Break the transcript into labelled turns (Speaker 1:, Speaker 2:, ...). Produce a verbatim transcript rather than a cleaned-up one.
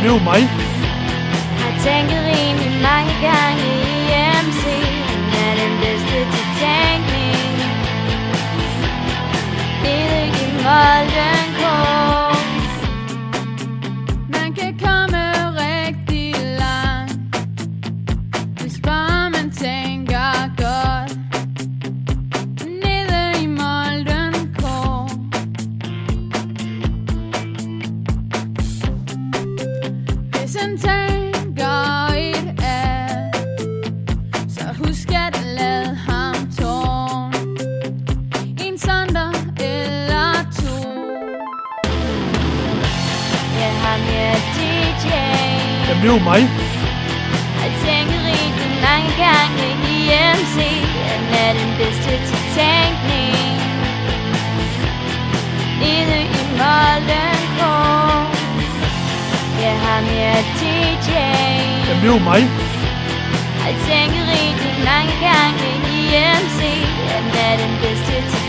Speaker 1: det er jo mig.
Speaker 2: Har tænket rimelig mange gange i M C. Han er den bedste til tænkning. Nede i Molden Kår.
Speaker 3: Man kan komme rigtig langt, hvis bare man tænker godt. Nede i Molden Kår. Hvis han tænker et af, så husk at lade ham tårn. En sonder eller to.
Speaker 2: Ja, ham er D J.
Speaker 1: Jamen det er jo mig.
Speaker 2: Har tænkt rigtig mange gange i M C. Han er den bedste til tænkning. Nede i Molden Kår. Ja, ham er D J.
Speaker 1: Jamen det er jo mig.
Speaker 2: Har tænkt rigtig mange gange i M C. Han er den bedste til